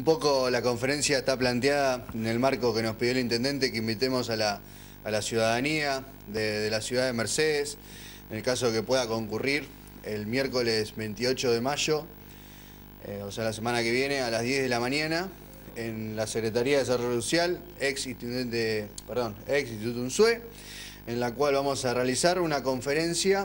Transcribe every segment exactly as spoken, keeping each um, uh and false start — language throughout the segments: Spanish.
poco la conferencia está planteada en el marco que nos pidió el intendente, que invitemos a la, a la ciudadanía de, de la ciudad de Mercedes, en el caso de que pueda concurrir el miércoles veintiocho de mayo, eh, o sea la semana que viene, a las diez de la mañana, en la Secretaría de Desarrollo Social, ex intendente, perdón, ex Instituto Unzué, en la cual vamos a realizar una conferencia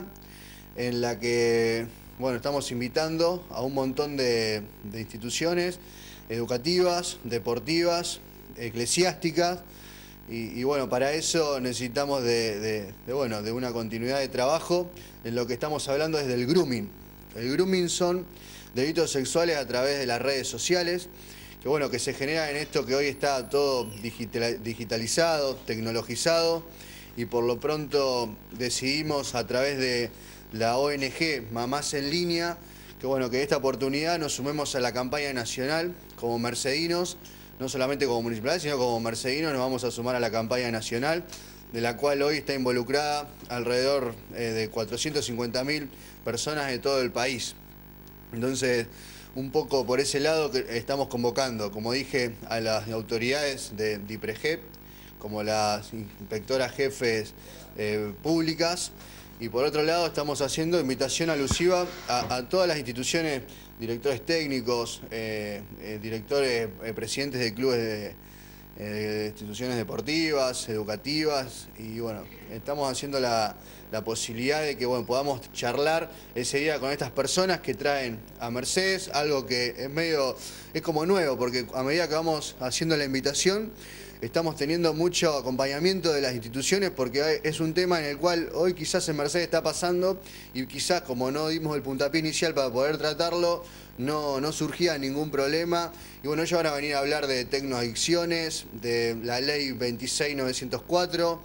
en la que, bueno, estamos invitando a un montón de, de instituciones educativas, deportivas, eclesiásticas, y, y bueno, para eso necesitamos de, de, de, bueno, de una continuidad de trabajo. En lo que estamos hablando es del grooming. El grooming son delitos sexuales a través de las redes sociales, que bueno, que se genera en esto que hoy está todo digital, digitalizado, tecnologizado, y por lo pronto decidimos a través de la O N G Mamás en Línea, que bueno, que en esta oportunidad nos sumemos a la campaña nacional como mercedinos, no solamente como municipalidad, sino como mercedinos nos vamos a sumar a la campaña nacional, de la cual hoy está involucrada alrededor eh, de cuatrocientas cincuenta mil personas de todo el país. Entonces, un poco por ese lado que estamos convocando, como dije, a las autoridades de DIPREJEP, como las inspectoras jefes eh, públicas, y por otro lado estamos haciendo invitación alusiva a, a todas las instituciones, directores técnicos, eh, eh, directores, eh, presidentes de clubes de, eh, de instituciones deportivas, educativas, y bueno, estamos haciendo la, la posibilidad de que bueno, podamos charlar ese día con estas personas que traen a Mercedes, algo que es medio, es como nuevo, porque a medida que vamos haciendo la invitación, estamos teniendo mucho acompañamiento de las instituciones, porque es un tema en el cual hoy quizás en Mercedes está pasando, y quizás como no dimos el puntapié inicial para poder tratarlo, no, no surgía ningún problema. Y bueno, ellos van a venir a hablar de tecnoadicciones, de la ley veintiséis mil novecientos cuatro,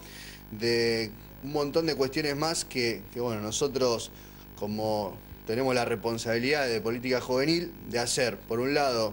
de un montón de cuestiones más que, que bueno, nosotros como tenemos la responsabilidad de política juvenil de hacer, por un lado,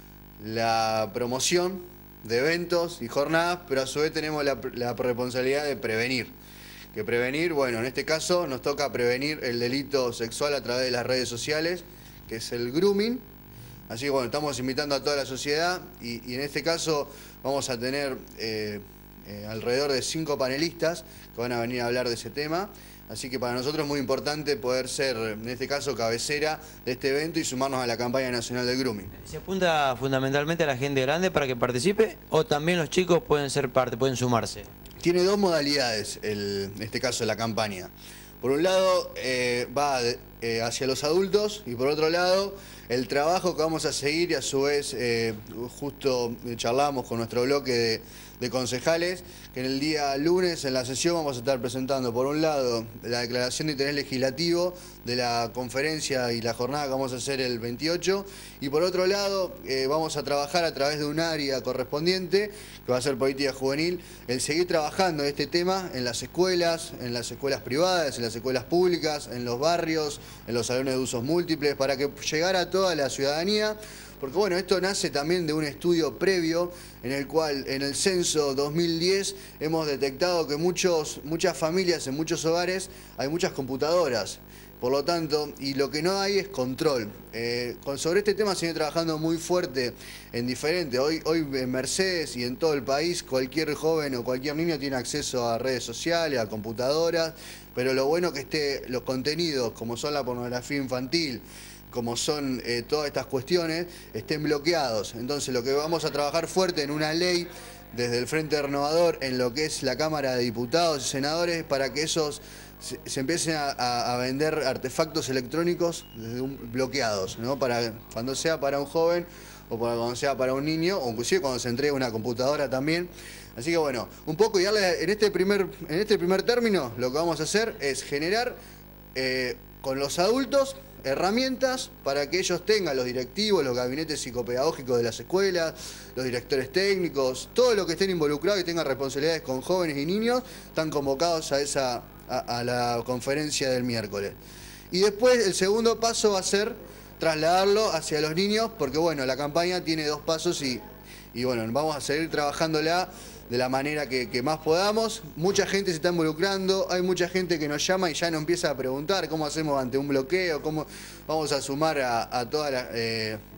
la promoción de eventos y jornadas, pero a su vez tenemos la, la responsabilidad de prevenir. Que prevenir, bueno, en este caso nos toca prevenir el delito sexual a través de las redes sociales, que es el grooming. Así que bueno, estamos invitando a toda la sociedad y, y en este caso vamos a tener eh, eh, alrededor de cinco panelistas que van a venir a hablar de ese tema. Así que para nosotros es muy importante poder ser, en este caso, cabecera de este evento y sumarnos a la campaña nacional del grooming. ¿Se apunta fundamentalmente a la gente grande para que participe o también los chicos pueden ser parte, pueden sumarse? Tiene dos modalidades, el, en este caso, la campaña. Por un lado, eh, va eh, hacia los adultos, y por otro lado, el trabajo que vamos a seguir, y a su vez, eh, justo charlamos con nuestro bloque de, de concejales, que en el día lunes en la sesión vamos a estar presentando, por un lado, la declaración de interés legislativo de la conferencia y la jornada que vamos a hacer el veintiocho, y por otro lado, eh, vamos a trabajar a través de un área correspondiente, que va a ser política juvenil, el seguir trabajando este tema en las escuelas, en las escuelas privadas, en las escuelas públicas, en los barrios, en los salones de usos múltiples, para que llegara a toda la ciudadanía. Porque bueno, esto nace también de un estudio previo en el cual en el censo dos mil diez hemos detectado que muchos, muchas familias, en muchos hogares, hay muchas computadoras. Por lo tanto, y lo que no hay es control. Eh, con, sobre este tema se viene trabajando muy fuerte en diferentes. Hoy, hoy en Mercedes y en todo el país, cualquier joven o cualquier niño tiene acceso a redes sociales, a computadoras, pero lo bueno que esté los contenidos, como son la pornografía infantil, como son eh, todas estas cuestiones, estén bloqueados. Entonces lo que vamos a trabajar fuerte en una ley desde el Frente Renovador en lo que es la Cámara de Diputados y Senadores para que esos se, se empiecen a, a vender artefactos electrónicos desde un, bloqueados, ¿no? Para cuando sea para un joven o para cuando sea para un niño, o inclusive cuando se entregue una computadora también. Así que bueno, un poco y darle en este primer, en este primer término lo que vamos a hacer es generar eh, con los adultos herramientas para que ellos tengan, los directivos, los gabinetes psicopedagógicos de las escuelas, los directores técnicos, todo lo que estén involucrados y tengan responsabilidades con jóvenes y niños, están convocados a, esa, a, a la conferencia del miércoles. Y después el segundo paso va a ser trasladarlo hacia los niños, porque bueno, la campaña tiene dos pasos y, y bueno, vamos a seguir trabajándola de la manera que, que más podamos. Mucha gente se está involucrando, hay mucha gente que nos llama y ya nos empieza a preguntar cómo hacemos ante un bloqueo, cómo vamos a sumar a, a toda la, eh,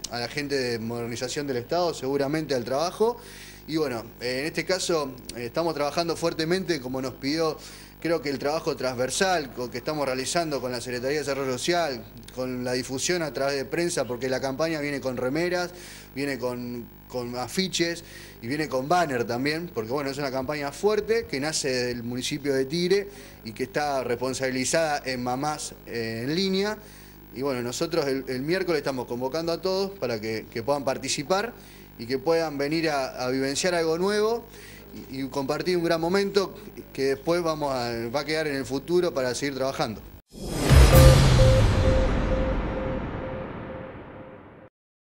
a la gente de Modernización del Estado, seguramente al trabajo. Y bueno, en este caso estamos trabajando fuertemente, como nos pidió, creo que el trabajo transversal que estamos realizando con la Secretaría de Desarrollo Social, con la difusión a través de prensa, porque la campaña viene con remeras, viene con, con afiches y viene con banner también, porque bueno, es una campaña fuerte que nace del municipio de Tigre y que está responsabilizada en mamás eh, en línea. Y bueno, nosotros el, el miércoles estamos convocando a todos para que, que puedan participar y que puedan venir a, a vivenciar algo nuevo y, y compartir un gran momento que después vamos a, va a quedar en el futuro para seguir trabajando.